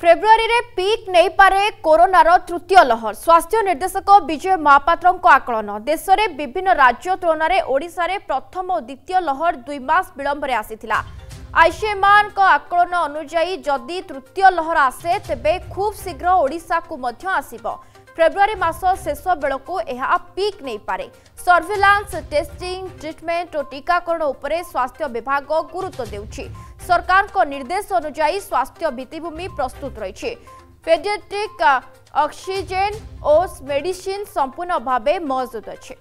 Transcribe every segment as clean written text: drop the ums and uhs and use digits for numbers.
February रे peak नहीं पारे कोरोनार तृतीय लहर। स्वास्थ्य निर्देशक विजय महापात्र आकलन देश में विभिन्न राज्य तुलन में ओडिशा रे प्रथम और द्वितीय लहर 2 मास विलंब रे आसीथिला। आईसीएमआर आकलन अनुजाई जदि तृतीय लहर आसे तेबे खूब शीघ्र ओडिशा को मध्य आसीबो। फेब्रुआरी मास शेष बेलू यह पीक नहीं पारे। सर्विलांस टेस्टिंग ट्रिटमेंट और टीकाकरण उपरे स्वास्थ्य विभाग गुरुत्व देउछि। सरकार को निर्देश अनुसार स्वास्थ्य भित्तिभूमि प्रस्तुत रही। पेडियाट्रिक ऑक्सीजन और मेडिसिन संपूर्ण भाव मौजूद अच्छे।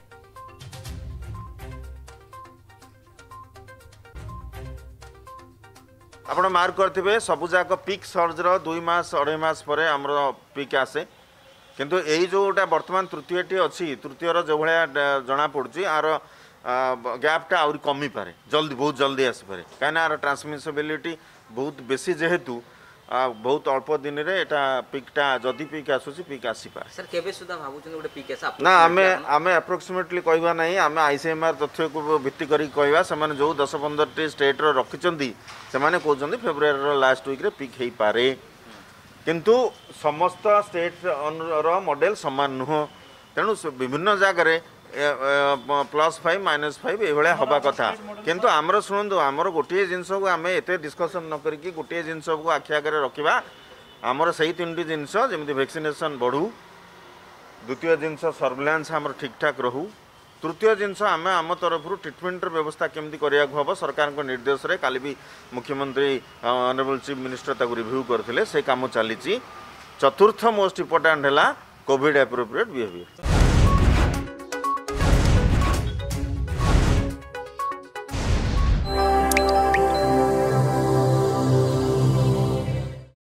आपण मार्क करथिबे सबुजाक पीक सर्जर 2 मास 2.5 मास पर हमर पीक आसे किंतु यही जोटा वर्तमान तृतीयटी अच्छी तृतीयर जो भाया जना पड़ी आर गैपटा आउरी कमी पारे जल्दी बहुत जल्दी आसपे कहीं आर ट्रांसमिसिबिलिटी बहुत बेसी जेहेतु बहुत अल्प दिन रे एटा पीकटा जदि पीक आसुची पीक आसी पारे। सर केबे सुधा भाबुचन गोटे पीक आसा ना आमे अप्रोक्सीमेटली कहबा नहीं आमे आईसीएमआर तथ्य को भित्ति करी कहबा से जो 10-15 टी स्टेट रो रखिचंदी से माने कहउचंदी फेब्रुआरी रो लास्ट वीक रे पीक हेई पारे किंतु समस्त स्टेट रो मॉडल समान नुह तेणु विभिन्न जगह +5 -5 ये हवा कथा किंतु आमर शुणु आमर गोटे जिनस को आम एत डिस्कसन न करी गोटे जिनस को आखि आगे रखा आमर से 3टी जिनस जमी वैक्सीनेशन बढ़ू द्वितीय जिनस सर्विलांस आमर ठीक ठाक रहू तृतीय जिनस आम आम तरफ ट्रिटमेंट व्यवस्था केमती करिया हम सरकार को निर्देश रे काली भी मुख्यमंत्री ऑनरेबल चीफ मिनिस्टर ताको रिव्यू करथिले से काम चली। चतुर्थ मोस्ट इंपोर्टेंट है कोविड एप्रोप्रिएट बिहेवियर।